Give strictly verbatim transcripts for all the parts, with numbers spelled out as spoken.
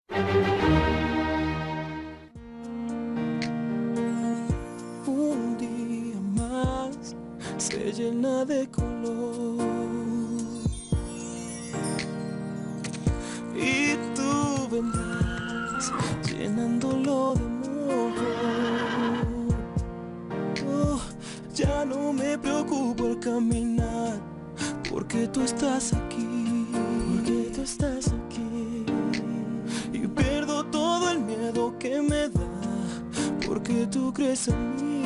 Un día más se llena de color y tú vendrás llenándolo de amor. Oh, ya no me preocupo al caminar, porque tú estás aquí, porque tú estás aquí. Y pierdo todo el miedo que me da, porque tú crees en mí.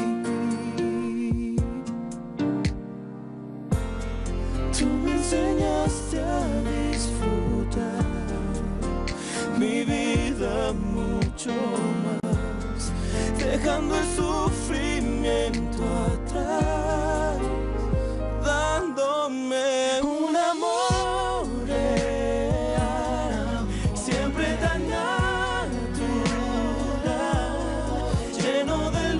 Tú me enseñaste a disfrutar mi vida mucho más, dejando el sufrimiento atrás, dándome un amor real, siempre tan natural, lleno de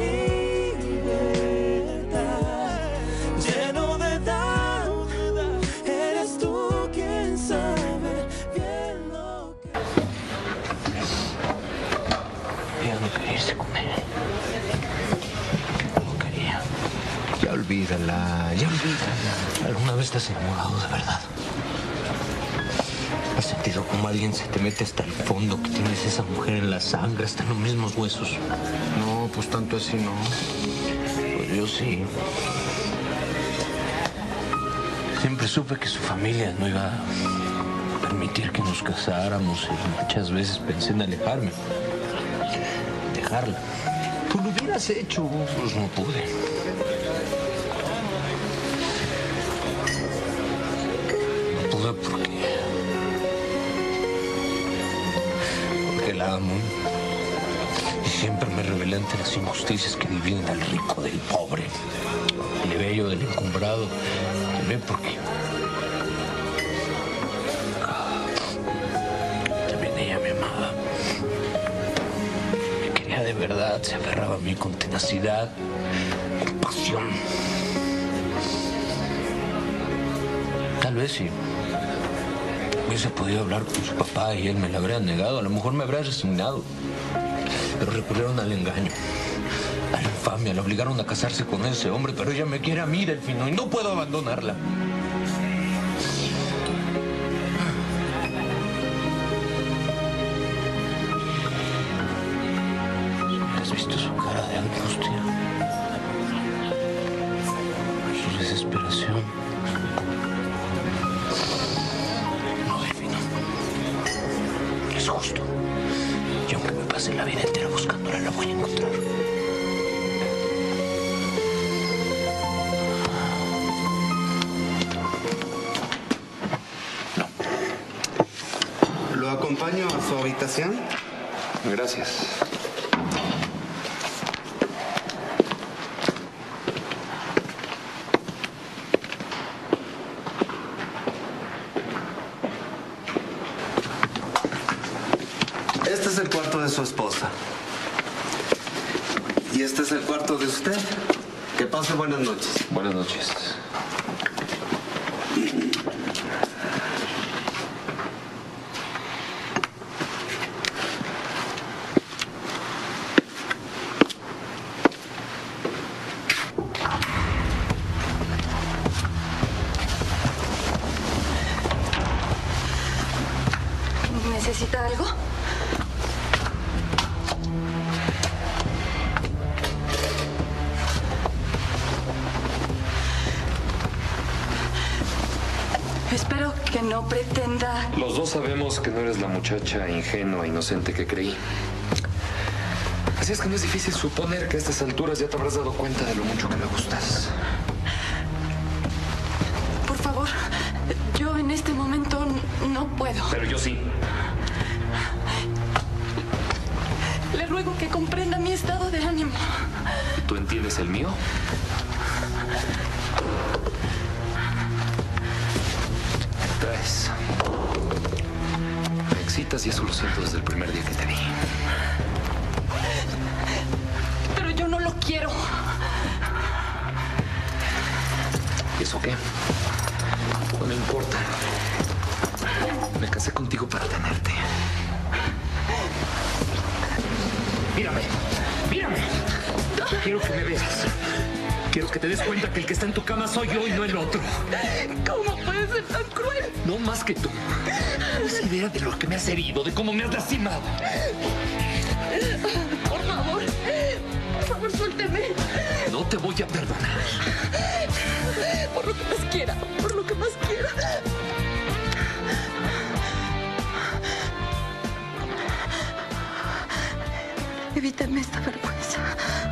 libertad, lleno de dar. Eres tú quien sabe bien lo que... Ella no quería irse con él. No quería. Ya olvídala, ya olvídala. ¿Alguna vez te has enamorado de verdad? ¿Has sentido como alguien se te mete hasta el fondo, que tienes esa mujer en la sangre, hasta en los mismos huesos? No, pues tanto así no. Pues yo sí. Siempre supe que su familia no iba a permitir que nos casáramos y muchas veces pensé en alejarme, dejarla. Tú lo hubieras hecho. Pues no pude. No pude porque... porque la amo. Y siempre me rebelé ante las injusticias que dividen al rico del pobre, el bello del encumbrado. Ve porque también ella me amaba, me quería de verdad, se aferraba a mí con tenacidad, con pasión. Tal vez si hubiese podido hablar con su papá y él me la habría negado, a lo mejor me habría resignado, pero recurrieron al engaño, a la infamia, la obligaron a casarse con ese hombre, pero ella me quiere a mí, Delfino, y no puedo abandonarla. ¿Has visto su cara de angustia? Su desesperación. No, Delfino. Es justo. Y aunque me pase la vida entera buscándola, la voy a encontrar. ¿Lo acompaño a su habitación? Gracias. Este es el cuarto de su esposa. Y este es el cuarto de usted. Que pase buenas noches. Buenas noches. ¿Necesita algo? Espero que no pretenda... Los dos sabemos que no eres la muchacha ingenua, inocente que creí. Así es que no es difícil suponer que a estas alturas ya te habrás dado cuenta de lo mucho que me gustas. Por favor, yo en este momento no puedo. Pero yo sí. Le ruego que comprenda mi estado de ánimo. ¿Tú entiendes el mío? Me traes. Me excitas y eso lo siento desde el primer día que te vi. Pero yo no lo quiero. ¿Y eso qué? No me importa. Me casé contigo para tenerte. quiero que me veas. Quiero que te des cuenta que el que está en tu cama soy yo y no el otro. ¿Cómo puedes ser tan cruel? No más que tú. Tienes idea de lo que me has herido, de cómo me has lastimado. Por favor, por favor, suélteme. No te voy a perdonar. Por lo que más quiera, por lo que más quiera. Evítame esta vergüenza.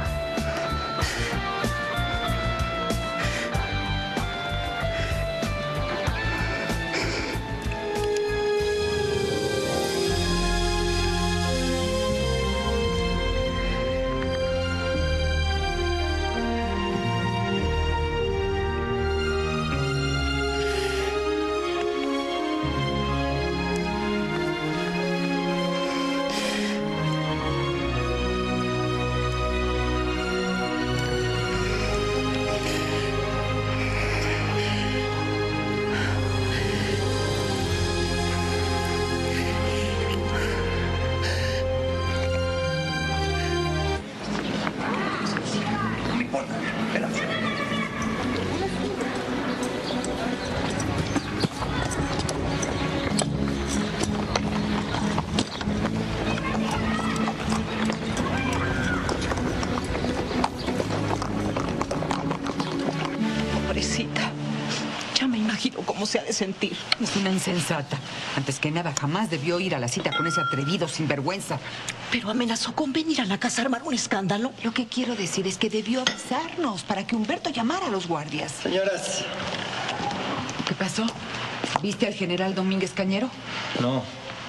Ya me imagino cómo se ha de sentir. Es una insensata. Antes que nada, jamás debió ir a la cita con ese atrevido sinvergüenza. Pero amenazó con venir a la casa a armar un escándalo. Lo que quiero decir es que debió avisarnos para que Humberto llamara a los guardias. Señoras. ¿Qué pasó? ¿Viste al general Domínguez Cañero? No.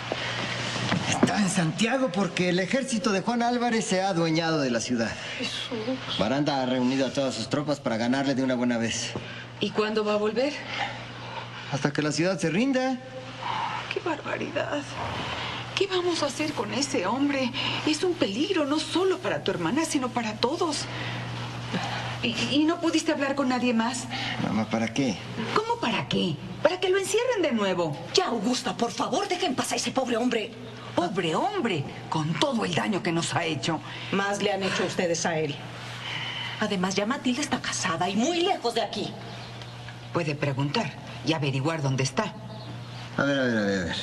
Está en Santiago porque el ejército de Juan Álvarez se ha adueñado de la ciudad. Jesús. Baranda ha reunido a todas sus tropas para ganarle de una buena vez. ¿Y cuándo va a volver? Hasta que la ciudad se rinda. ¡Qué barbaridad! ¿Qué vamos a hacer con ese hombre? Es un peligro no solo para tu hermana, sino para todos. ¿Y, y no pudiste hablar con nadie más? Mamá, ¿para qué? ¿Cómo para qué? Para que lo encierren de nuevo. Ya, Augusta, por favor, dejen pasar a ese pobre hombre. Pobre hombre, con todo el daño que nos ha hecho. Más le han hecho ustedes a él. Además, ya Matilde está casada y muy lejos de aquí. Puede preguntar y averiguar dónde está. A ver, a ver, a ver, a ver.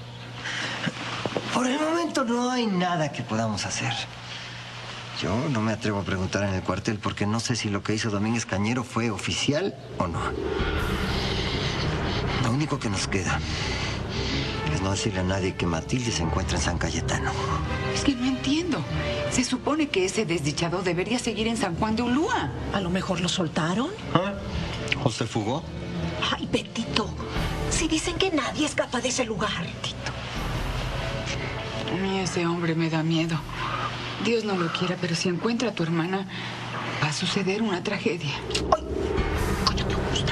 Por el momento no hay nada que podamos hacer. Yo no me atrevo a preguntar en el cuartel porque no sé si lo que hizo Domínguez Cañero fue oficial o no. Lo único que nos queda es no decirle a nadie que Matilde se encuentra en San Cayetano. Es que no entiendo. Se supone que ese desdichado debería seguir en San Juan de Ulúa. A lo mejor lo soltaron. ¿Ah? ¿O se fugó? Ay, Betito. Si dicen que nadie escapa de ese lugar. Betito. A mí ese hombre me da miedo. Dios no lo quiera, pero si encuentra a tu hermana, va a suceder una tragedia. ¡Ay! ¡Cállate, Augusta!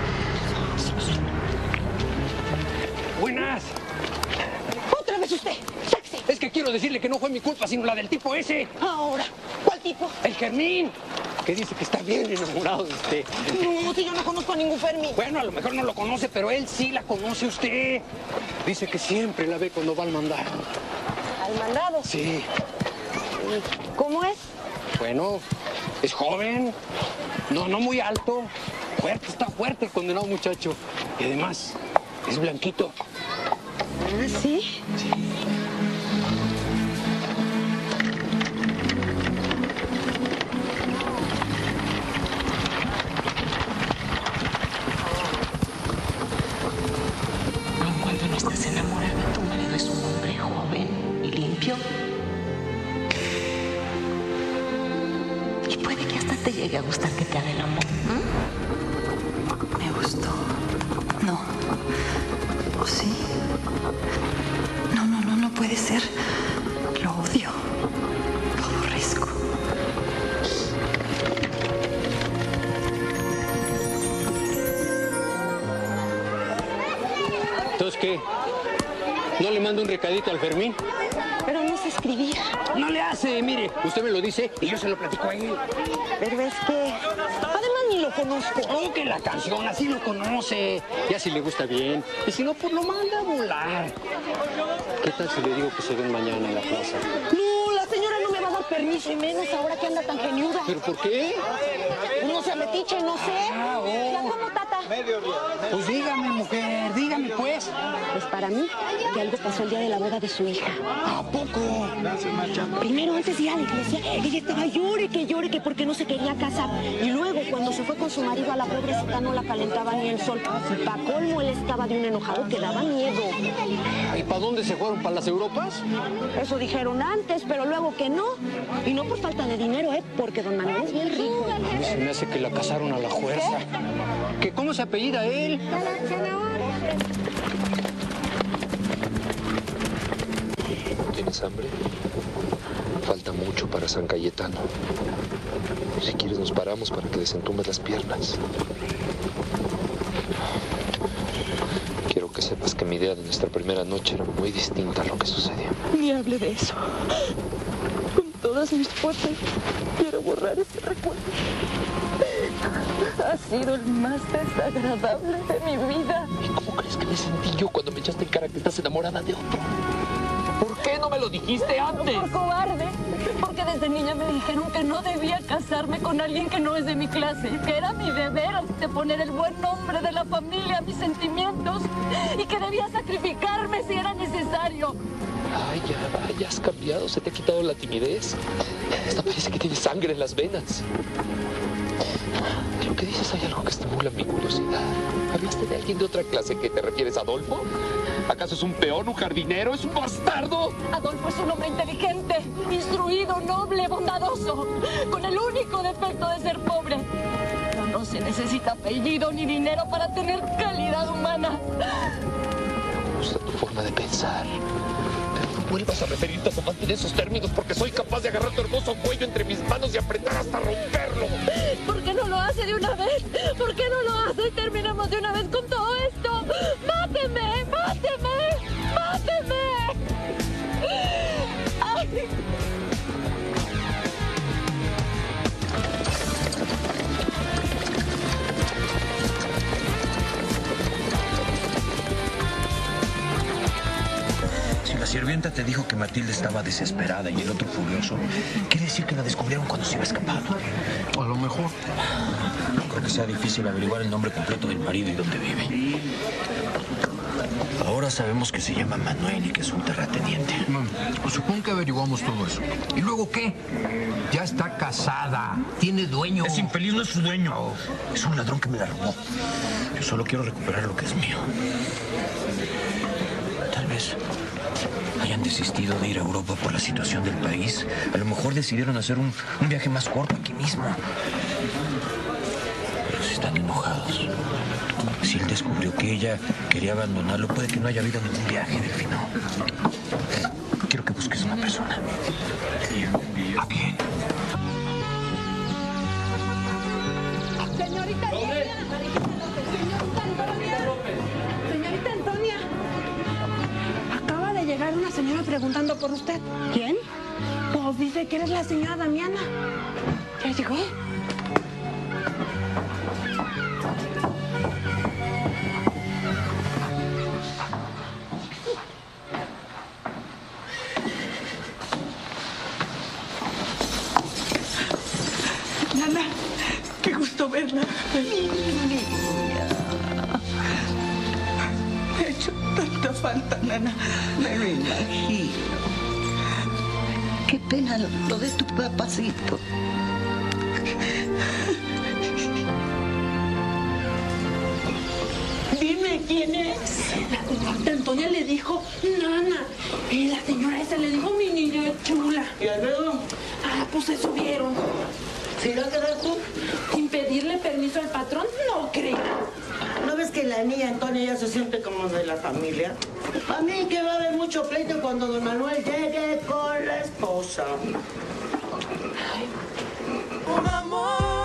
¡Buenas! ¡Otra vez usted! ¡Taxi! Es que quiero decirle que no fue mi culpa, sino la del tipo ese. Ahora, ¿cuál tipo? El Germín, que dice que está bien enamorado de usted. No, si yo no conozco a ningún Fermín. Bueno, a lo mejor no lo conoce, pero él sí la conoce usted. Dice que siempre la ve cuando va al mandado. ¿Al mandado? Sí. ¿Cómo es? Bueno, es joven, no, no muy alto, fuerte, está fuerte el condenado muchacho. Y además, es blanquito. Ah, ¿sí? Sí. Aun cuando no estás enamorada, tu marido es un hombre joven y limpio. Y puede que hasta te llegue a gustar que te haga el amor. ¿Mm? Me gustó. No. ¿O sí? No, no, no, no puede ser. Lo odio. Lo aborrezco. ¿Entonces qué? ¿No le mando un recadito al Fermín? Pero no se escribía. No le hace, mire, usted me lo dice y yo se lo platico a él. Pero es que... Además ni lo conozco. Oh, que la canción, así lo conoce. Ya si le gusta bien. Y si no, pues lo manda a volar. ¿Qué tal si le digo que se ven mañana en la plaza? No, la señora no me va a dar permiso y menos ahora que anda tan geniuda. ¿Pero por qué? No se metiche, no sé. Ah, oh. ¿Ya cómo, tata? Pues dígame, mujer, dígame, pues. Pues para mí, que algo pasó el día de la boda de su hija. ¿A poco? Primero, antes de ir a la iglesia, ella estaba llore que llore que porque no se quería casar. Y luego, cuando se fue con su marido, a la pobrecita no la calentaba ni el sol. Y pa' colmo, él estaba de un enojado que daba miedo. ¿Y para dónde se fueron? ¿Para las Europas? Eso dijeron antes, pero luego que no. Y no por falta de dinero, ¿eh? Porque don Manuel es bien rico. A mí se me hace que la casaron a la fuerza. ¿Qué? ¿Que cómo se apellida él? ¿Tienes hambre? Falta mucho para San Cayetano. Si quieres nos paramos para que desentumes las piernas. Quiero que sepas que mi idea de nuestra primera noche era muy distinta a lo que sucedió. Ni hable de eso. Con todas mis fuerzas quiero borrar ese recuerdo. Ha sido el más desagradable de mi vida. ¿Y cómo crees que me sentí yo cuando me echaste en cara que estás enamorada de otro? ¿Por qué no me lo dijiste antes? Por cobarde. Porque desde niña me dijeron que no debía casarme con alguien que no es de mi clase. Que era mi deber de poner el buen nombre de la familia a mis sentimientos. Y que debía sacrificarme si era necesario. Ay, ya, ya has cambiado. Se te ha quitado la timidez. Hasta parece que tienes sangre en las venas. Lo que dices, hay algo que estimula mi curiosidad. ¿Hablaste de alguien de otra clase que te refieres a Adolfo? ¿Acaso es un peón, un jardinero, es un bastardo? Adolfo es un hombre inteligente, instruido, noble, bondadoso, con el único defecto de ser pobre. Pero no se necesita apellido ni dinero para tener calidad humana. Me gusta tu forma de pensar. Pero no vuelvas a referirte a tu amante en esos términos porque soy capaz de agarrar tu hermoso cuello entre mis manos y apretar hasta romperlo. ¿Por qué no lo hace de una vez? ¿Por qué no lo hace y terminamos de una vez con todo esto? ¡Máteme! ¡Máteme! ¡Máteme! ¡Ay! Si la sirvienta te dijo que Matilde estaba desesperada y el otro furioso, quiere decir que la descubrieron cuando se iba escapando. A lo mejor. No creo que sea difícil averiguar el nombre completo del marido y dónde vive. Ahora sabemos que se llama Manuel y que es un terrateniente. Bueno, pues supongo que averiguamos todo eso. ¿Y luego qué? Ya está casada. Tiene dueño. Ese infeliz no es su dueño. Es un ladrón que me la robó. Yo solo quiero recuperar lo que es mío. Tal vez hayan desistido de ir a Europa por la situación del país. A lo mejor decidieron hacer un, un viaje más corto aquí mismo. Pero si están enojados. Si él descubrió que ella quería abandonarlo, puede que no haya habido ningún viaje, Delfino. Quiero que busques una persona. ¿A quién? Señorita Antonia. Señorita Antonia. Señorita Antonia. Acaba de llegar una señora preguntando por usted. ¿Quién? Pues dice que eres la señora Damiana. ¿Ya llegó? Nana, qué gusto verla. Mi niña. Me ha hecho tanta falta, Nana. Me lo imagino. Qué pena lo de tu papacito. Dime quién es. La señorita Antonia le dijo Nana. Y la señora esa le dijo mi niña chula. ¿Y luego? Ah, pues se subieron. ¿Sí lo quedas tú? Sin pedirle permiso al patrón, no creo. ¿No ves que la niña Antonia ya se siente como de la familia? Para mí que va a haber mucho pleito cuando don Manuel llegue con la esposa. Un amor